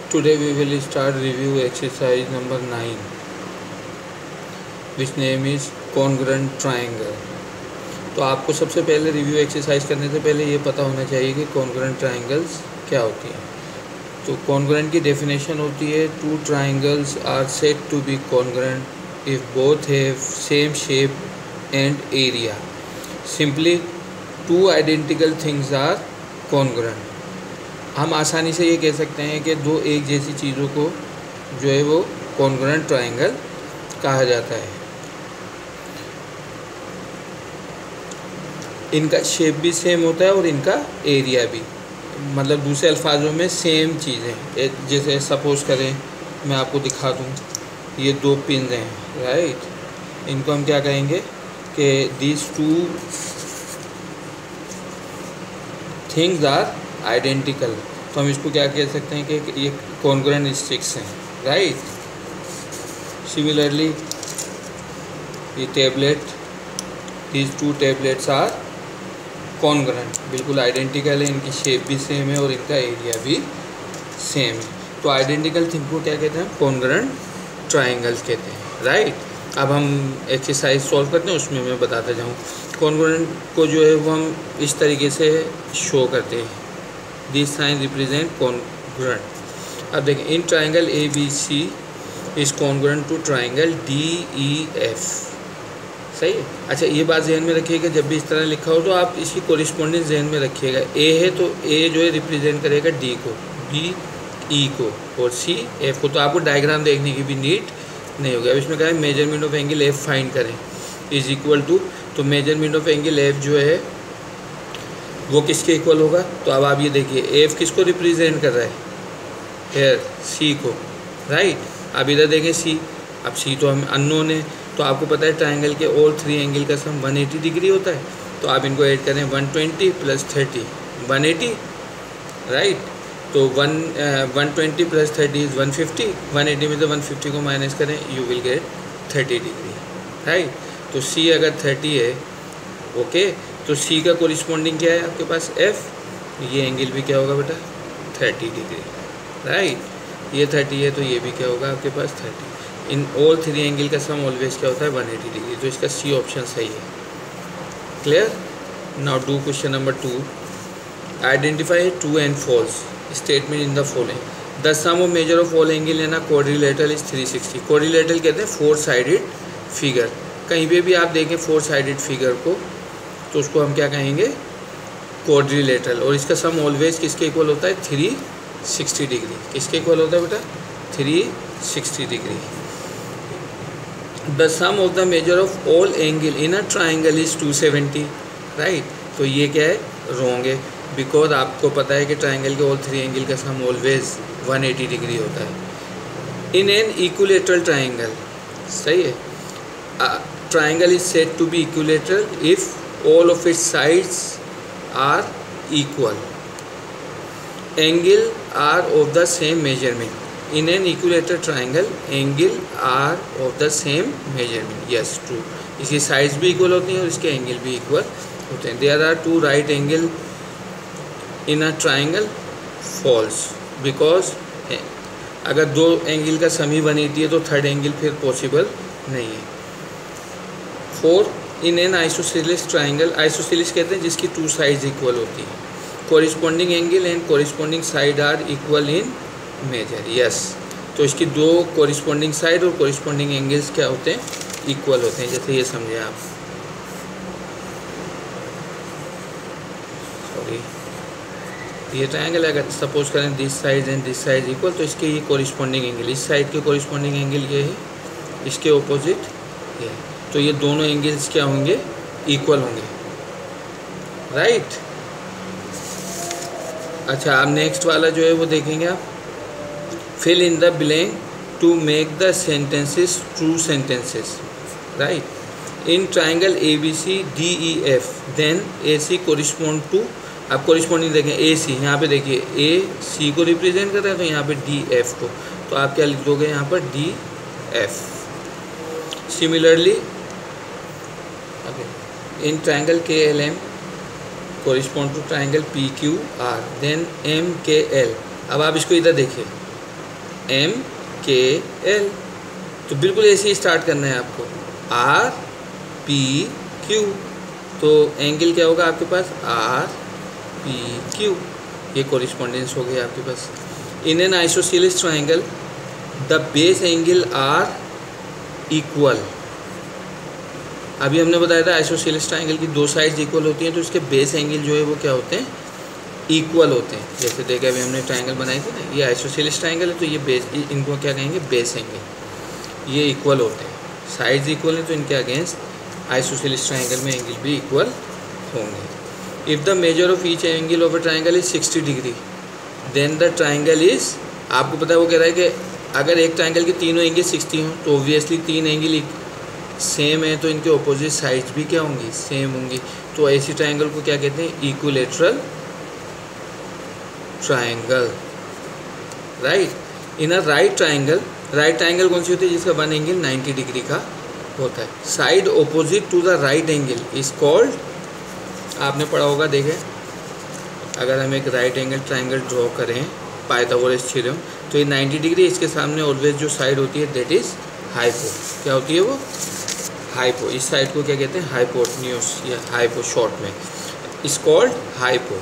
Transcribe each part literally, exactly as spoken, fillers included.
Today we will start review exercise number nine, which name is congruent triangle. तो आपको सबसे पहले review exercise करने से पहले ये पता होना चाहिए कि congruent triangles क्या होती हैं. तो congruent की डेफिनेशन होती है two triangles are said to be congruent if both have same shape and area. Simply two identical things are congruent. हम आसानी से ये कह सकते हैं कि दो एक जैसी चीज़ों को जो है वो कॉन्ग्रुएंट ट्रायंगल कहा जाता है. इनका शेप भी सेम होता है और इनका एरिया भी, मतलब दूसरे अल्फाजों में सेम चीज़ें. जैसे सपोज़ करें मैं आपको दिखा दूँ, ये दो पिन हैं, राइट. इनको हम क्या कहेंगे कि these two things are identical. तो हम इसको क्या कह सकते हैं कि ये कॉन्ग्रुएंट स्टिक्स हैं, राइट. सिमिलरली ये tablet, these two tablets are congruent, बिल्कुल आइडेंटिकल है. इनकी शेप भी सेम है और इनका एरिया भी सेम है. तो आइडेंटिकल थिंग को क्या कहते हैं, कॉन्ग्रुएंट ट्रायंगल्स कहते हैं, राइट. अब हम एक्सरसाइज सॉल्व करते हैं, उसमें मैं बताता जाऊँ. कॉन्ग्रुएंट को जो है वो हम इस तरीके से शो करते हैं. This sign represent congruent. अब देखें, in triangle A B C is congruent to triangle D E F. सही है. अच्छा, ये बात जहन में रखिएगा, जब भी इस तरह लिखा हो तो आप इसकी कोरिस्पोंडेंस जहन में रखिएगा. ए है तो ए जो है रिप्रेजेंट करेगा डी को, बी ई को और सी एफ को. तो आपको डायग्राम देखने की भी नीड नहीं होगी. अब इसमें क्या है, measurement of angle F find करें इज इक्वल टू. तो मेजरमेंट ऑफ एंगल एफ जो है वो किसके इक्वल होगा. तो अब आप ये देखिए, एफ किसको रिप्रेजेंट कर रहा है, हेयर सी को, राइट. अब इधर देखें सी. अब सी तो हम अननोन है. तो आपको पता है ट्राइंगल के ऑल थ्री एंगल का सम वन एटी डिग्री होता है. तो आप इनको ऐड करें, one twenty plus thirty one eighty, right. तो one one twenty plus thirty is one fifty. One eighty में से वन फिफ्टी को माइनस करें, you will get thirty degree, right. तो सी अगर थर्टी है, ओके, तो सी का कोरिस्पोंडिंग क्या है आपके पास, एफ. ये एंगल भी क्या होगा बेटा, थर्टी डिग्री, राइट. ये थर्टी है तो ये भी क्या होगा आपके पास, thirty. In all three angle का सम ऑलवेज क्या होता है, वन एटी डिग्री. तो इसका सी ऑप्शन सही है. Clear. Now do question number two. Identify true and false statement in the following. The sum of measure of all angle in a quadrilateral is three sixty. Quadrilateral कहते हैं four sided figure. कहीं पे भी आप देखें four sided figure को तो उसको हम क्या कहेंगे, क्वाड्रिलेटरल. और इसका सम ऑलवेज किसके इक्वल होता है, थ्री सिक्सटी डिग्री. किसके इक्वल होता है बेटा, three sixty degree. The sum of the measure of all angle in a triangle is two seventy, right. तो ये क्या है, रॉन्ग है, बिकॉज आपको पता है कि ट्राइंगल के ऑल थ्री एंगल का sum always one eighty degree होता है. इन एन इक्विलेटरल ट्राइंगल, सही है. Triangle is said to be equilateral if all of its sides are equal, angle are of the same measurement. In an equilateral triangle angle are of the same measurement. Yes, true. इसकी sides भी equal होती हैं और इसके angle भी equal होते हैं. There are two right angle in a triangle. False, because अगर दो एंगल का सम ही वन एटी है तो थर्ड एंगल फिर पॉसिबल नहीं है. Four, in an isosceles triangle. Isosceles कहते हैं जिसकी टू साइड्स इक्वल होती हैं. Corresponding angle and corresponding side are equal in measure. Yes. तो इसकी दो कॉरिस्पॉन्डिंग साइड और कॉरिस्पॉन्डिंग एंगल्स क्या होते हैं, इक्वल होते हैं. जैसे ये समझे आप, सॉरी, ये ट्राइंगल अगर सपोज करें this side and this side equal, तो इसके ये कॉरिस्पॉन्डिंग एंगल, इस साइड के कॉरिस्पॉन्डिंग एंगल ये है, इसके ऑपोजिट ये है. तो ये दोनों एंगल्स क्या होंगे, इक्वल होंगे, राइट. अच्छा, अब नेक्स्ट वाला जो है वो देखेंगे आप. Fill in the blank to make the sentences true sentences, right. In triangle A B C D E F then A C correspond to. आप कोरिस्पॉन्डिंग देखें, ए सी यहाँ पे देखिए, ए सी को रिप्रेजेंट कर रहा है तो यहाँ पे डी एफ को. तो आप क्या लिख दोगे यहाँ पर, D F. Similarly in triangle K L M correspond to triangle P Q R then M K L. अब आप इसको इधर देखिए, एम के एल। तो बिल्कुल ऐसे ही स्टार्ट करना है आपको, आर पी क्यू। तो एंगल क्या होगा आपके पास, आर पी क्यू। ये कोरिस्पोंडेंस हो गया आपके पास। In an isosceles triangle the base angle are equal. अभी हमने बताया था आइसोसेलेस ट्राइंगल की दो साइड्स इक्वल होती हैं, तो इसके बेस एंगल जो है वो क्या होते हैं, इक्वल होते हैं। जैसे देखा अभी हमने ट्राइंगल बनाई थी ना, ये आइसोसेलेस ट्राइंगल है, तो ये बेस, इनको क्या कहेंगे, बेस एंगल। ये इक्वल होते हैं, साइड्स इक्वल हैं, तो इनके अगेंस्ट आइसोसेलेस ट्राइंगल में एंगल भी इक्वल होंगे। If the measure of each angle of a triangle is sixty degree then the triangle is, आपको पता है वो कह रहा है कि अगर एक ट्राइंगल के तीनों एंगल सिक्सटी हों तो ऑब्वियसली तीन एंगल सेम है, तो इनके ऑपोजिट साइड्स भी क्या होंगी, सेम होंगी। तो ऐसी ट्राइंगल को क्या कहते हैं, equilateral triangle, right. In a right triangle, right triangle कौन सी होती है, जिसका वन एंगल नाइन्टी डिग्री का होता है। Side opposite to the right angle is called, आपने पढ़ा होगा, देखें अगर हम एक राइट एंगल ट्राइंगल ड्रॉ करें पाइथागोरस थ्योरम, तो ये नाइन्टी डिग्री, इसके सामने ऑलवेज जो साइड होती है दैट इज हाइपो। क्या होती है वो, हाइपो। इस साइड को क्या कहते हैं, हाइपोटेन्यूस या हाइपो शॉर्ट में, इज कॉल्ड हाइपो।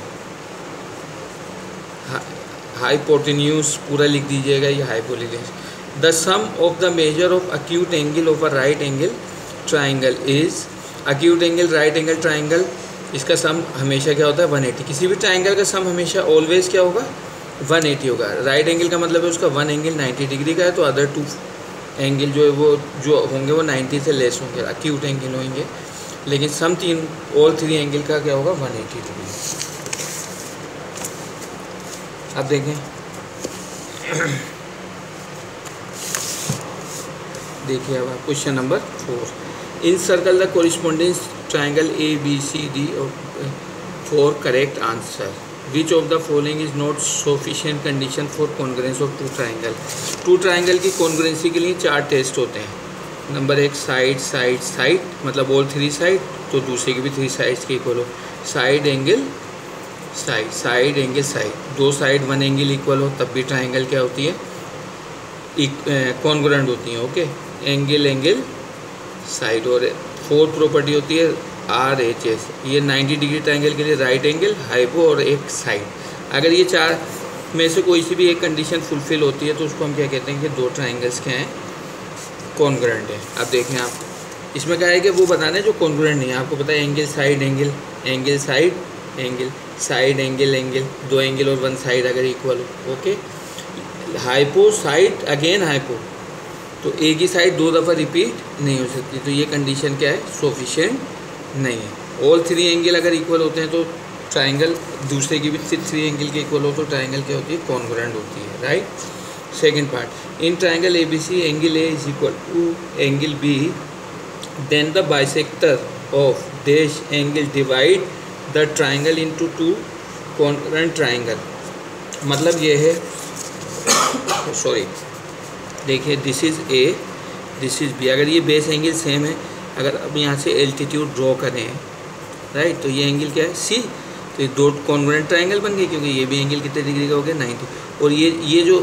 हाइपोटेन्यूस पूरा लिख दीजिएगा, ये हाइपो लिख लीजिए। The sum of the measure of acute angle of a right angle triangle is, acute angle right angle triangle, इसका सम हमेशा क्या होता है, वन एटी। किसी भी ट्राइंगल का सम हमेशा ऑलवेज क्या होगा, वन एटी होगा। राइट एंगल का मतलब है उसका वन एंगल नाइन्टी डिग्री का है, तो अदर टू एंगल जो है वो जो होंगे वो नाइन्टी से लेस होंगे, अक्यूट एंगल होंगे। लेकिन सम तीन ऑल थ्री एंगल का क्या होगा, वन एटी डिग्री। अब देखें देखिए अब question number four, in circle the correspondence triangle A B C D for correct answer. Which of the following is not sufficient condition for congruence of two triangle. Two triangle की congruency के लिए चार test होते हैं। Number एक, side side side, मतलब all three side, तो दूसरे की भी थ्री साइड्स के इक्वल हो। Side angle side, side angle side, दो साइड वन एंगल इक्वल हो तब भी ट्राइंगल क्या होती है, कॉन्ग्रुएंट होती है। Okay, angle angle side. और फोर्थ प्रॉपर्टी होती है आर एच एस, ये नाइन्टी डिग्री ट्राइंगल के लिए राइट एंगल, हाइपो और एक साइड। अगर ये चार में से कोई सी भी एक कंडीशन फुलफिल होती है तो उसको हम क्या कहते हैं कि दो ट्राइंगल्स क्या हैं, कॉन्ग्रुएंट है। अब देखें आप, इसमें क्या है कि वो बताना है जो कॉन्ग्रुएंट नहीं है। आपको पता है angle side angle, angle side angle, side angle angle, दो एंगल और वन साइड अगर इक्वल हो। Okay, hypo side again hypo, तो एक ही साइड दो दफ़ा रिपीट नहीं हो सकती, तो ये कंडीशन क्या है, सफिशिएंट नहीं है। ऑल थ्री एंगल अगर इक्वल होते हैं तो ट्राइंगल, दूसरे की भी थ्री एंगल के इक्वल हो तो ट्राइंगल क्या होती है, कॉन्ग्रुएंट होती है, right. Second part, in triangle A B C angle A is equal to angle B, then the bisector of dash angle divide the triangle into two congruent triangle. मतलब ये है, सॉरी देखिए, this is A, this is B. अगर ये base angle same है, अगर अब यहाँ से एल्टीट्यूड ड्रॉ करें, राइट, तो ये एंगल क्या है, सी, तो ये दो कॉन्ग्रुएंट ट्राइंगल बन गए, क्योंकि ये भी एंगल कितने डिग्री का हो गया, नाइन्टी। और ये ये जो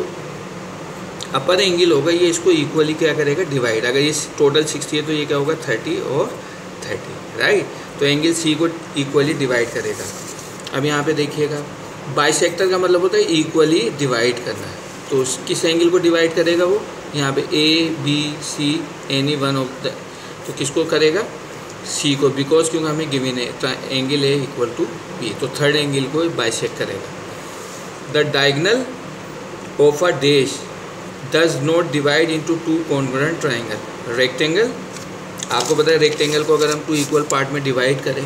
अपर एंगल होगा ये इसको इक्वली क्या करेगा, डिवाइड। अगर ये टोटल सिक्सटी है तो ये क्या होगा, थर्टी और थर्टी, राइट। तो एंगल सी को इक्वली डिवाइड करेगा। अब यहाँ पे देखिएगा, बाइसेक्टर का मतलब होता है इक्वली डिवाइड करना है, तो किस एंगल को डिवाइड करेगा वो, यहाँ पे A B C any one of the, तो किसको करेगा, सी को, बिकॉज क्योंकि हमें गिवन है angle A equal to B, तो थर्ड एंगल को बाइसेक्ट करेगा। The diagonal of a dash does not divide into two congruent triangle. Rectangle, आपको पता है रेक्टेंगल को अगर हम टू इक्वल पार्ट में डिवाइड करें,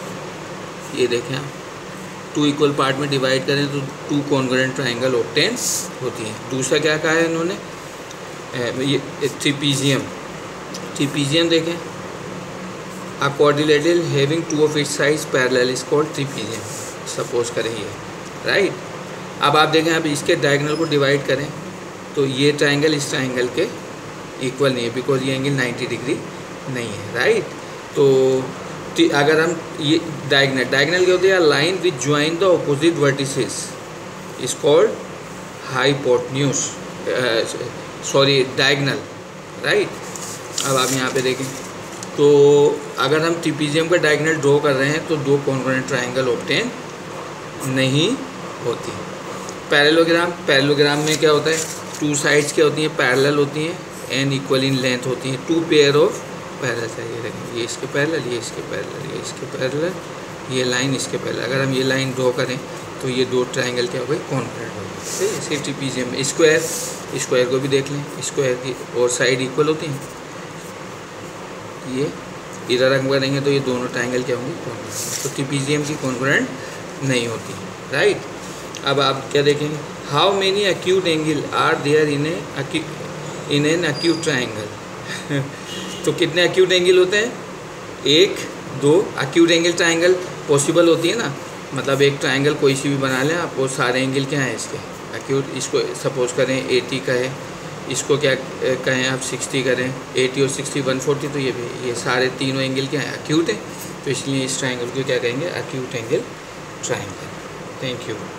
ये देखें आप, टू इक्वल पार्ट में डिवाइड करें तो टू कॉन्ग्रुएंट ट्राइंगल ऑब्टेन होती है। दूसरा क्या कहा है इन्होंने, ये ट्रिपीजियम, ट्रिपीजियम देखें, a quadrilateral having two of its sides parallel is called trapezium, suppose करें ये, राइट। अब आप देखें, आप इसके डायगोनल को डिवाइड करें तो ये ट्राइंगल इस ट्राइंगल के इक्वल नहीं है, बिकॉज ये एंगल नाइन्टी डिग्री नहीं है, राइट। तो अगर हम ये डायगोनल, डायगोनल क्या होती है, line which join the opposite vertices is called hypotenuse, sorry diagonal, right. अब आप यहाँ पे देखें तो अगर हम ट्रेपीजियम का डायगनल ड्रॉ कर रहे हैं तो दो कॉन्ग्रुएंट ट्रायंगल ऑब्टेन नहीं होती। पैरेललोग्राम, पैरेललोग्राम में क्या होता है, टू साइड्स क्या होती हैं, पैरेलल होती हैं एंड इक्वल इन लेंथ होती हैं। टू पेयर ऑफ पैरेलल चाहिए रहेंगे, ये इसके पैरेलल, ये इसके पैरेलल, ये इसके पैरेलल, ये लाइन इसके पैरेलल। अगर हम ये लाइन ड्रॉ करें तो ये दो ट्रायंगल क्या हो गए, कॉन्ग्रुएंट हो गए। सही है। सिर्फ ट्रेपीजियम में स्क्वायर, स्क्वायर को भी देख लें, स्क्वायर की और साइड इक्वल होती हैं। ये इधर हम करेंगे तो ये दोनों ट्रायंगल क्या होंगे, कॉन्ग्रुएंट। तो ट्रेपीजियम की कॉन्ग्रुएंट नहीं होती, राइट। अब आप क्या देखेंगे, how many acute angle are there in a in an acute triangle. तो कितने एक्यूट एंगल होते हैं, एक, दो। एक्यूट एंगल ट्रायंगल पॉसिबल होती है ना, मतलब एक ट्रायंगल कोई सी भी बना लें आप, वो सारे एंगल क्या हैं इसके एक्यूट। इसको सपोज करें एटी का है, इसको क्या कहें आप सिक्सटी करें, एटी और सिक्सटी वन फोर्टी, तो ये भी ये सारे तीनों एंगल क्या हैं, एक्यूट हैं। तो इसलिए इस ट्रायंगल को क्या कहेंगे, acute angle triangle. Thank you.